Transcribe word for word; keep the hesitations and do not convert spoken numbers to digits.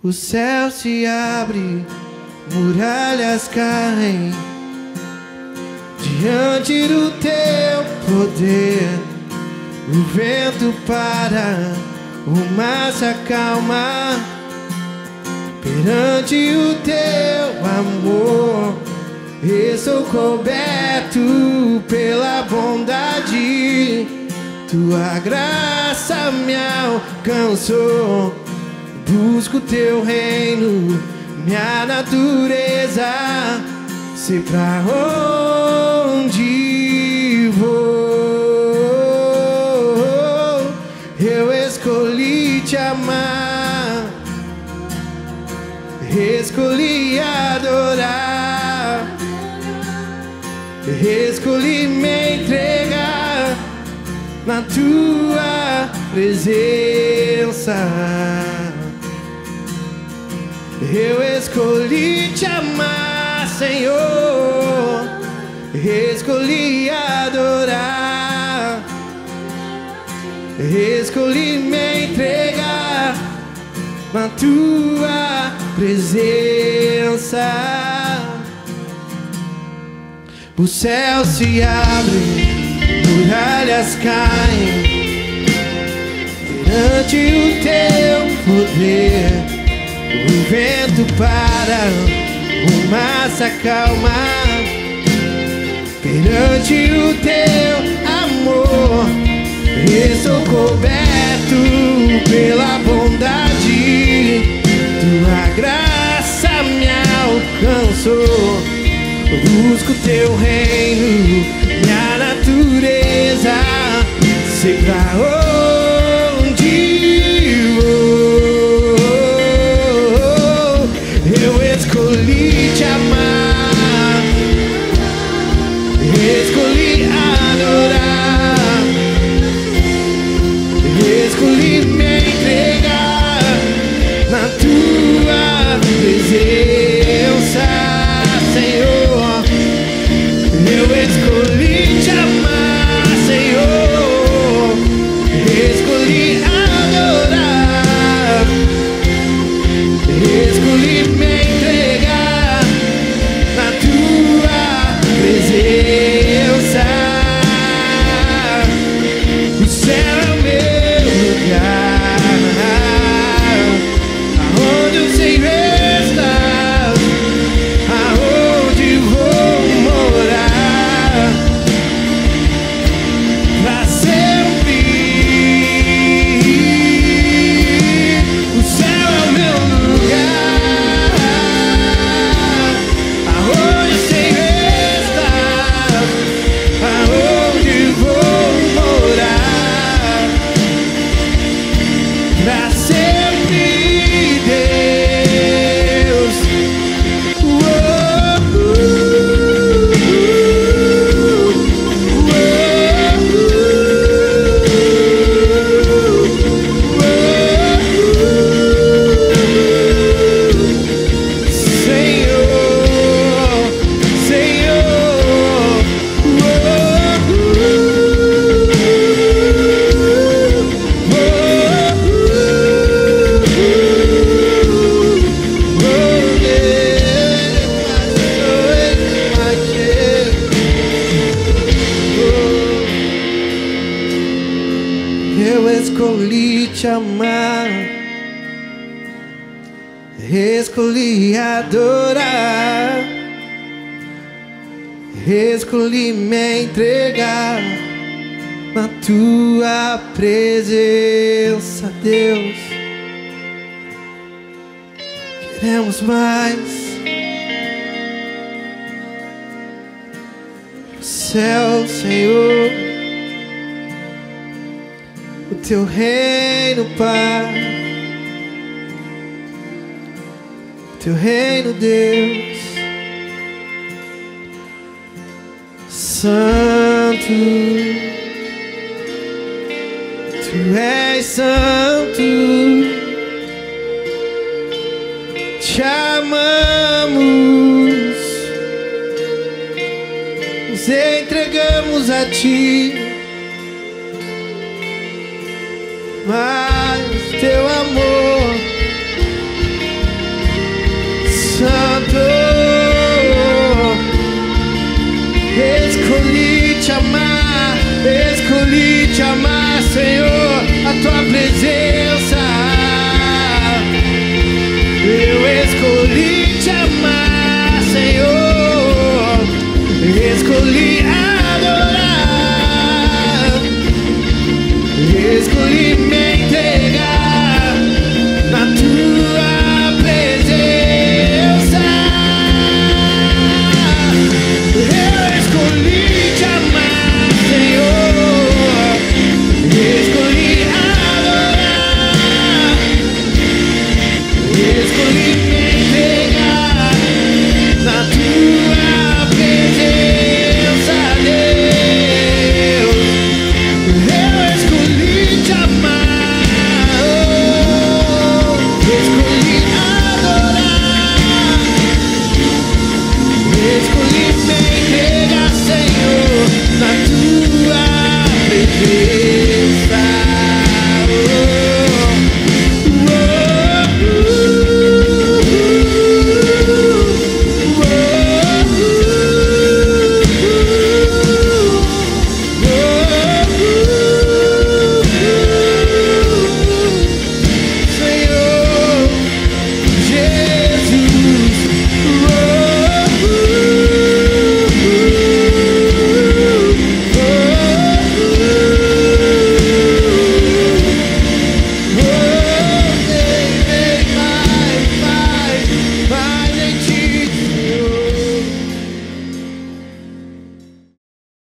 O céu se abre, muralhas caem diante do teu poder. O vento para, o mar se acalma perante o teu amor. Estou coberto pela bondade, tua graça me alcançou. Busco teu reino, minha natureza, sei pra onde vou. Eu escolhi te amar, escolhi adorar, escolhi me entregar na tua presença. Eu escolhi te amar, Senhor, escolhi adorar, escolhi me entregar na tua presença. O céu se abre, muralhas caem perante o teu poder. O vento para, o mar se acalma perante o teu amor. Estou coberto pela bondade, tua graça me alcançou. Busco teu reino, minha natureza, sei pra onde vou. Eu escolhi te amar, escolhi adorar, escolhi me entregar na tua presença, Senhor. Eu escolhi te amar, Senhor, escolhi adorar, escolhi me entregar na tua presença. O céu é o meu lugar, aonde eu sei estar, aonde vou morar pra sempre. O céu é o meu lugar, aonde eu sei estar, aonde vou morar pra sempre, Deus. Uou, Senhor, Senhor, eu escolhi te amar, escolhi adorar, escolhi me entregar na tua presença, Deus. Queremos mais. O céu, Senhor, o teu reino, Pai, o teu reino, Deus. Santo, tu és santo, te amamos, nos entregamos a ti. Mas teu amor nos